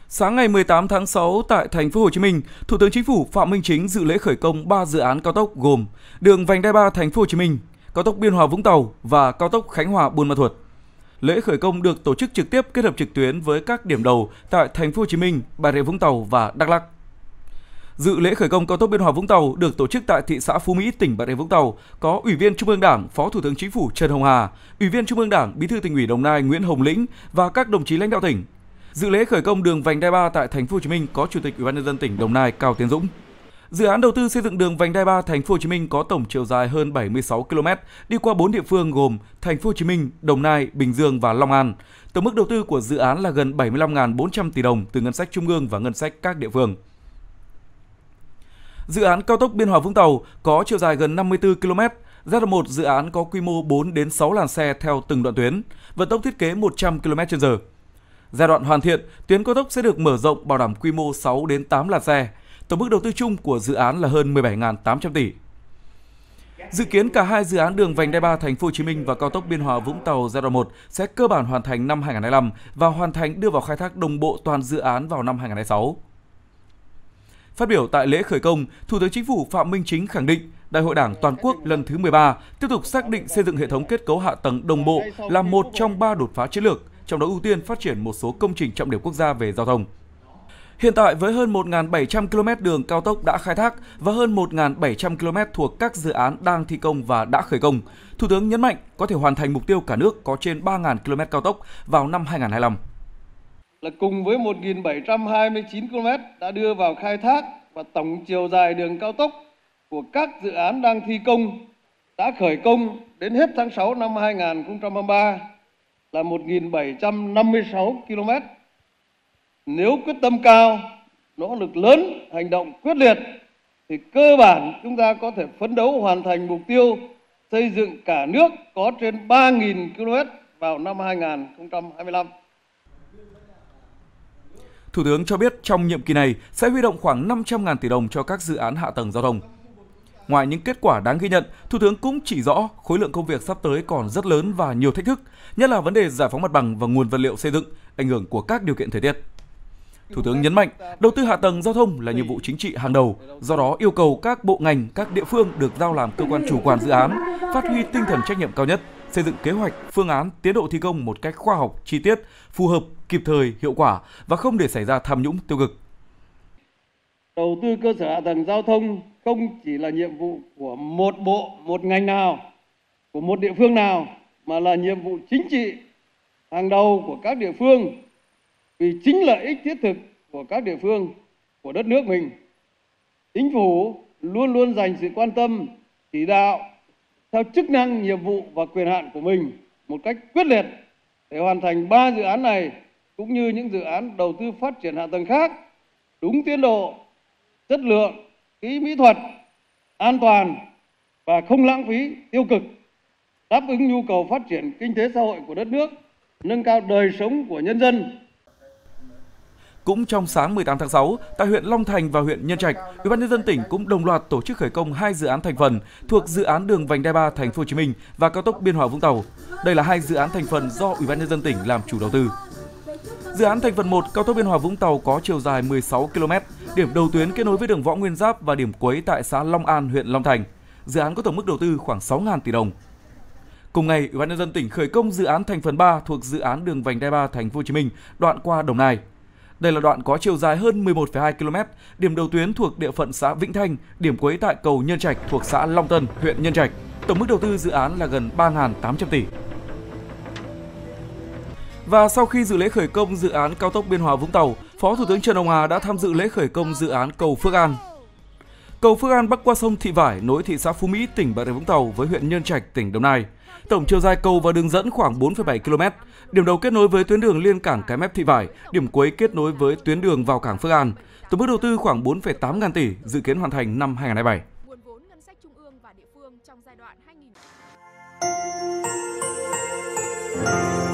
Sáng ngày 18 tháng 6 tại thành phố Hồ Chí Minh, Thủ tướng Chính phủ Phạm Minh Chính dự lễ khởi công 3 dự án cao tốc gồm đường vành đai 3 thành phố Hồ Chí Minh, cao tốc Biên Hòa Vũng Tàu và cao tốc Khánh Hòa Buôn Ma Thuột. Lễ khởi công được tổ chức trực tiếp kết hợp trực tuyến với các điểm đầu tại thành phố Hồ Chí Minh, Bà Rịa Vũng Tàu và Đắk Lắk. Dự lễ khởi công cao tốc Biên Hòa Vũng Tàu được tổ chức tại thị xã Phú Mỹ, tỉnh Bà Rịa Vũng Tàu có Ủy viên Trung ương Đảng, Phó Thủ tướng Chính phủ Trần Hồng Hà, Ủy viên Trung ương Đảng, Bí thư Tỉnh ủy Đồng Nai Nguyễn Hồng Lĩnh và các đồng chí lãnh đạo tỉnh. Dự lễ khởi công đường vành đai 3 tại thành phố Hồ Chí Minh có Chủ tịch Ủy ban nhân dân tỉnh Đồng Nai Cao Tiến Dũng. Dự án đầu tư xây dựng đường vành đai 3 thành phố Hồ Chí Minh có tổng chiều dài hơn 76 km, đi qua 4 địa phương gồm thành phố Hồ Chí Minh, Đồng Nai, Bình Dương và Long An. Tổng mức đầu tư của dự án là gần 75.400 tỷ đồng từ ngân sách trung ương và ngân sách các địa phương. Dự án cao tốc Biên Hòa Vũng Tàu có chiều dài gần 54 km. Giai đoạn 1 dự án có quy mô 4 đến 6 làn xe theo từng đoạn tuyến, vận tốc thiết kế 100 km/h. Giai đoạn hoàn thiện, tuyến cao tốc sẽ được mở rộng bảo đảm quy mô 6 đến 8 làn xe. Tổng mức đầu tư chung của dự án là hơn 17.800 tỷ. Dự kiến cả hai dự án đường vành đai 3 thành phố Hồ Chí Minh và cao tốc Biên Hòa Vũng Tàu giai đoạn 1 sẽ cơ bản hoàn thành năm 2025 và hoàn thành đưa vào khai thác đồng bộ toàn dự án vào năm 2026. Phát biểu tại lễ khởi công, Thủ tướng Chính phủ Phạm Minh Chính khẳng định Đại hội Đảng toàn quốc lần thứ 13 tiếp tục xác định xây dựng hệ thống kết cấu hạ tầng đồng bộ là một trong 3 đột phá chiến lược, trong đó ưu tiên phát triển một số công trình trọng điểm quốc gia về giao thông. Hiện tại với hơn 1.700 km đường cao tốc đã khai thác và hơn 1.700 km thuộc các dự án đang thi công và đã khởi công, Thủ tướng nhấn mạnh có thể hoàn thành mục tiêu cả nước có trên 3.000 km cao tốc vào năm 2025. Là cùng với 1.729 km đã đưa vào khai thác và tổng chiều dài đường cao tốc của các dự án đang thi công đã khởi công đến hết tháng 6 năm 2023 là 1.756 km. Nếu quyết tâm cao, nỗ lực lớn, hành động quyết liệt thì cơ bản chúng ta có thể phấn đấu hoàn thành mục tiêu xây dựng cả nước có trên 3.000 km vào năm 2025. Thủ tướng cho biết trong nhiệm kỳ này sẽ huy động khoảng 500.000 tỷ đồng cho các dự án hạ tầng giao thông. Ngoài những kết quả đáng ghi nhận, Thủ tướng cũng chỉ rõ khối lượng công việc sắp tới còn rất lớn và nhiều thách thức, nhất là vấn đề giải phóng mặt bằng và nguồn vật liệu xây dựng, ảnh hưởng của các điều kiện thời tiết. Thủ tướng nhấn mạnh, đầu tư hạ tầng giao thông là nhiệm vụ chính trị hàng đầu, do đó yêu cầu các bộ ngành, các địa phương được giao làm cơ quan chủ quản dự án, phát huy tinh thần trách nhiệm cao nhất, xây dựng kế hoạch, phương án, tiến độ thi công một cách khoa học, chi tiết, phù hợp, kịp thời, hiệu quả và không để xảy ra tham nhũng tiêu cực. Đầu tư cơ sở hạ tầng giao thông không chỉ là nhiệm vụ của một bộ, một ngành nào, của một địa phương nào, mà là nhiệm vụ chính trị hàng đầu của các địa phương, vì chính lợi ích thiết thực của các địa phương, của đất nước mình. Chính phủ luôn luôn dành sự quan tâm, chỉ đạo theo chức năng, nhiệm vụ và quyền hạn của mình một cách quyết liệt để hoàn thành 3 dự án này cũng như những dự án đầu tư phát triển hạ tầng khác đúng tiến độ, chất lượng, kỹ mỹ thuật, an toàn và không lãng phí, tiêu cực, đáp ứng nhu cầu phát triển kinh tế xã hội của đất nước, nâng cao đời sống của nhân dân. Cũng trong sáng 18 tháng 6, tại huyện Long Thành và huyện Nhân Trạch, Ủy ban nhân dân tỉnh cũng đồng loạt tổ chức khởi công 2 dự án thành phần thuộc dự án đường vành đai 3 thành phố Hồ Chí Minh và cao tốc Biên Hòa Vũng Tàu. Đây là 2 dự án thành phần do Ủy ban nhân dân tỉnh làm chủ đầu tư. Dự án thành phần 1 cao tốc Biên Hòa Vũng Tàu có chiều dài 16 km, điểm đầu tuyến kết nối với đường Võ Nguyên Giáp và điểm cuối tại xã Long An, huyện Long Thành. Dự án có tổng mức đầu tư khoảng 6.000 tỷ đồng. Cùng ngày, Ủy ban nhân dân tỉnh khởi công dự án thành phần 3 thuộc dự án đường vành đai 3 thành phố Hồ Chí Minh, đoạn qua Đồng Nai. Đây là đoạn có chiều dài hơn 11,2 km, điểm đầu tuyến thuộc địa phận xã Vĩnh Thanh, điểm cuối tại cầu Nhân Trạch thuộc xã Long Tân, huyện Nhân Trạch. Tổng mức đầu tư dự án là gần 3.800 tỷ. Và sau khi dự lễ khởi công dự án cao tốc Biên Hòa Vũng Tàu, Phó Thủ tướng Trần Hồng Hà đã tham dự lễ khởi công dự án cầu Phước An. Cầu Phước An bắc qua sông Thị Vải nối thị xã Phú Mỹ, tỉnh Bà Rịa Vũng Tàu với huyện Nhân Trạch, tỉnh Đồng Nai. Tổng chiều dài cầu và đường dẫn khoảng 4,7 km. Điểm đầu kết nối với tuyến đường liên cảng Cái Mép Thị Vải, điểm cuối kết nối với tuyến đường vào cảng Phước An. Tổng mức đầu tư khoảng 4,8 ngàn tỷ, dự kiến hoàn thành năm 2027. Nguồn vốn ngân sách trung ương và địa phương trong giai đoạn 2000